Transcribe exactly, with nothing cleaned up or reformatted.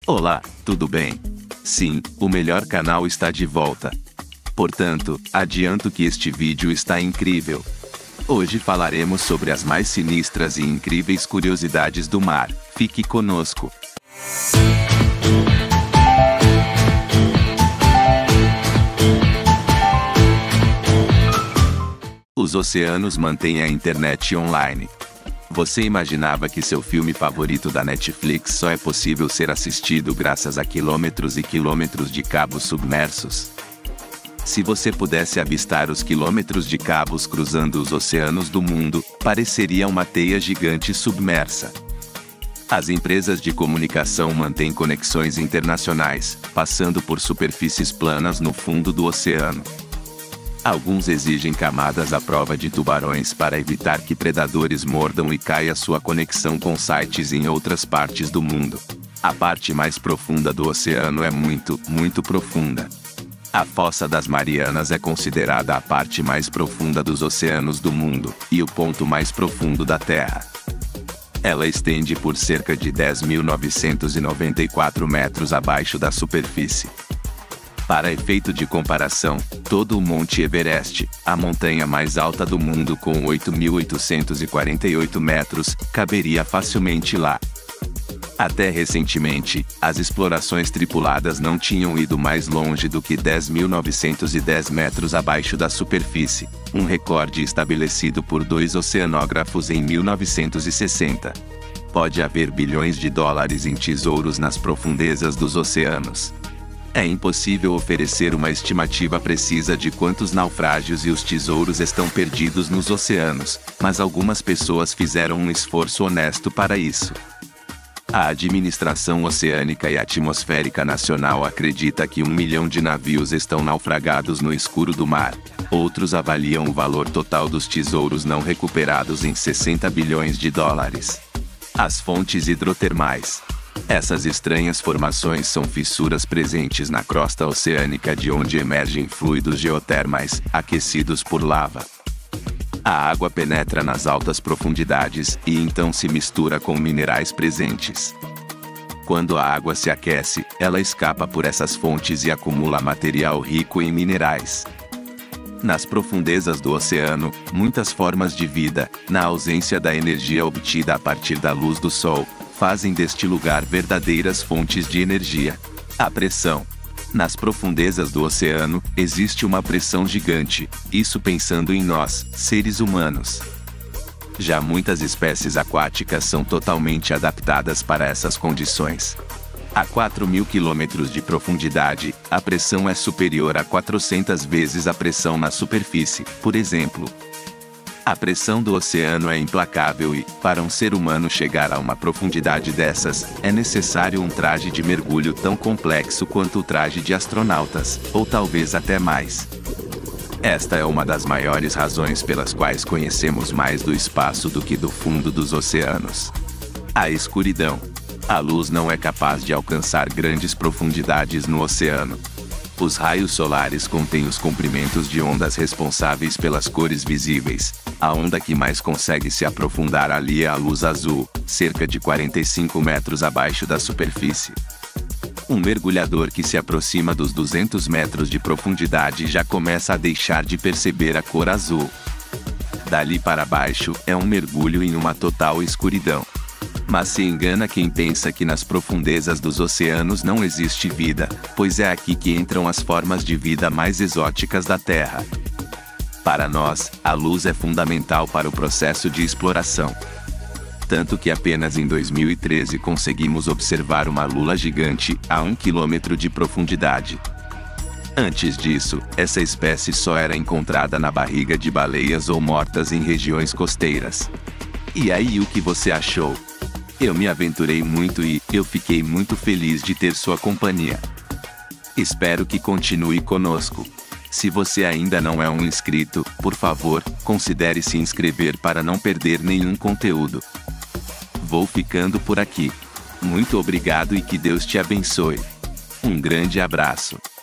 Olá, tudo bem? Sim, o melhor canal está de volta. Portanto, adianto que este vídeo está incrível. Hoje falaremos sobre as mais sinistras e incríveis curiosidades do mar. Fique conosco. Os oceanos mantêm a internet online. Você imaginava que seu filme favorito da Netflix só é possível ser assistido graças a quilômetros e quilômetros de cabos submersos? Se você pudesse avistar os quilômetros de cabos cruzando os oceanos do mundo, pareceria uma teia gigante submersa. As empresas de comunicação mantêm conexões internacionais, passando por superfícies planas no fundo do oceano. Alguns exigem camadas à prova de tubarões para evitar que predadores mordam e caia sua conexão com sites em outras partes do mundo. A parte mais profunda do oceano é muito, muito profunda. A Fossa das Marianas é considerada a parte mais profunda dos oceanos do mundo, e o ponto mais profundo da Terra. Ela estende por cerca de dez mil novecentos e noventa e quatro metros abaixo da superfície. Para efeito de comparação, todo o Monte Everest, a montanha mais alta do mundo com oito mil oitocentos e quarenta e oito metros, caberia facilmente lá. Até recentemente, as explorações tripuladas não tinham ido mais longe do que dez mil novecentos e dez metros abaixo da superfície, um recorde estabelecido por dois oceanógrafos em mil novecentos e sessenta. Pode haver bilhões de dólares em tesouros nas profundezas dos oceanos. É impossível oferecer uma estimativa precisa de quantos naufrágios e os tesouros estão perdidos nos oceanos, mas algumas pessoas fizeram um esforço honesto para isso. A Administração Oceânica e Atmosférica Nacional acredita que um milhão de navios estão naufragados no escuro do mar. Outros avaliam o valor total dos tesouros não recuperados em sessenta bilhões de dólares. As fontes hidrotermais. Essas estranhas formações são fissuras presentes na crosta oceânica de onde emergem fluidos geotermais, aquecidos por lava. A água penetra nas altas profundidades e então se mistura com minerais presentes. Quando a água se aquece, ela escapa por essas fontes e acumula material rico em minerais. Nas profundezas do oceano, muitas formas de vida, na ausência da energia obtida a partir da luz do sol, fazem deste lugar verdadeiras fontes de energia. A pressão. Nas profundezas do oceano, existe uma pressão gigante, isso pensando em nós, seres humanos. Já muitas espécies aquáticas são totalmente adaptadas para essas condições. A quatro mil quilômetros de profundidade, a pressão é superior a quatrocentas vezes a pressão na superfície, por exemplo. A pressão do oceano é implacável e, para um ser humano chegar a uma profundidade dessas, é necessário um traje de mergulho tão complexo quanto o traje de astronautas, ou talvez até mais. Esta é uma das maiores razões pelas quais conhecemos mais do espaço do que do fundo dos oceanos. A escuridão. A luz não é capaz de alcançar grandes profundidades no oceano. Os raios solares contêm os comprimentos de ondas responsáveis pelas cores visíveis. A onda que mais consegue se aprofundar ali é a luz azul, cerca de quarenta e cinco metros abaixo da superfície. Um mergulhador que se aproxima dos duzentos metros de profundidade já começa a deixar de perceber a cor azul. Dali para baixo, é um mergulho em uma total escuridão. Mas se engana quem pensa que nas profundezas dos oceanos não existe vida, pois é aqui que entram as formas de vida mais exóticas da Terra. Para nós, a luz é fundamental para o processo de exploração. Tanto que apenas em dois mil e treze conseguimos observar uma lula gigante a um quilômetro de profundidade. Antes disso, essa espécie só era encontrada na barriga de baleias ou mortas em regiões costeiras. E aí, o que você achou? Eu me aventurei muito e eu fiquei muito feliz de ter sua companhia. Espero que continue conosco. Se você ainda não é um inscrito, por favor, considere se inscrever para não perder nenhum conteúdo. Vou ficando por aqui. Muito obrigado e que Deus te abençoe. Um grande abraço.